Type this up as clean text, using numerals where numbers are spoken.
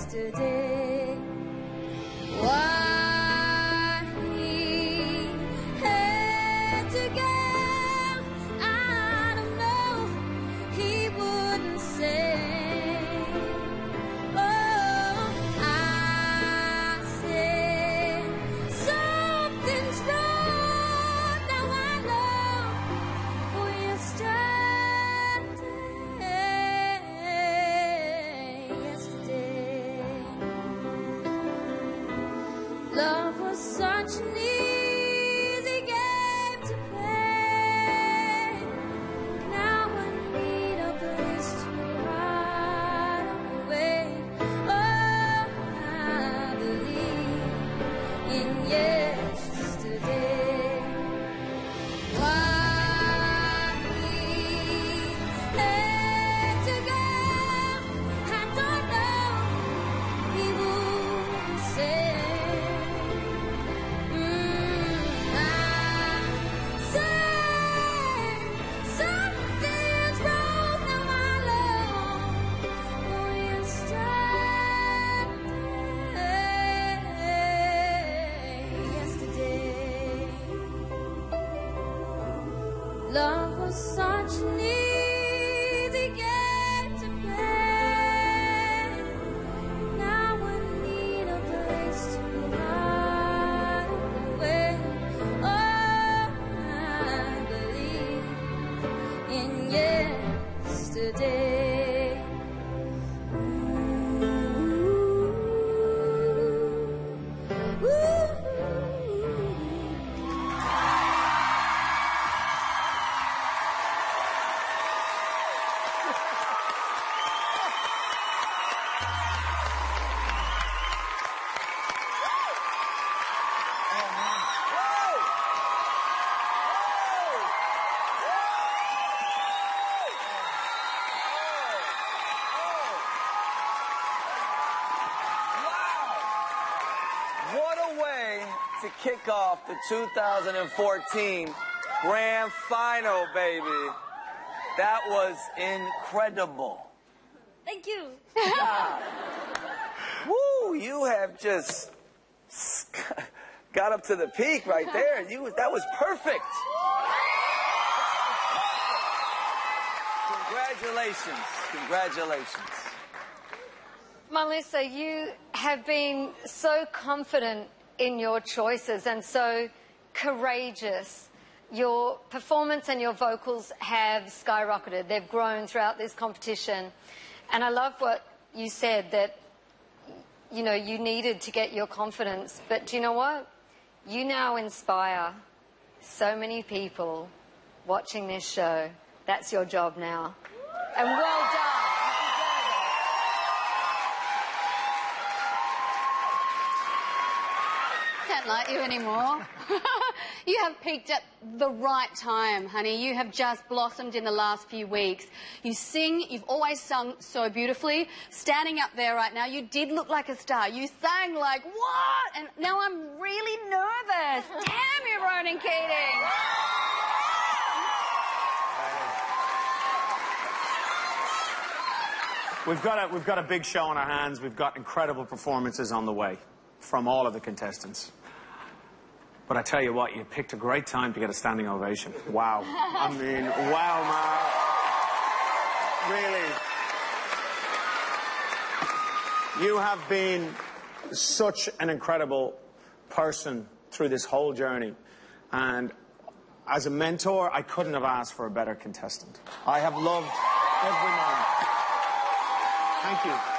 yesterday. Why he had to go, I don't know, he wouldn't say. Oh, I said something's wrong, now I know we're yesterday. Love was such an easy game to play. Now I need a place to ride away. Oh, I believe in yesterday. Why he had to go, I don't know, he wouldn't say. Something's wrong, now I know we're yesterday. Love was such an easy game to play. Now I need a place to ride away. Oh, I believe in yesterday. What a way to kick off the 2014 Grand Final, baby. That was incredible. Thank you. Woo, you have just got up to the peak right there. That was perfect. Congratulations. Congratulations. Melissa, you have been so confident in your choices and so courageous. Your performance and your vocals have skyrocketed. They've grown throughout this competition. And I love what you said, that, you know, you needed to get your confidence. But do you know what? You now inspire so many people watching this show. That's your job now. And well done. Can't like you anymore. You have peaked at the right time, honey. You have just blossomed in the last few weeks. You sing, you've always sung so beautifully. Standing up there right now, you did look like a star. You sang like, what? And now I'm really nervous. Damn you, Ronan Keating. We've got a big show on our hands. We've got incredible performances on the way from all of the contestants. But I tell you what, you picked a great time to get a standing ovation. Wow. I mean, wow, Ma. Really. You have been such an incredible person through this whole journey. And as a mentor, I couldn't have asked for a better contestant. I have loved every moment. Thank you.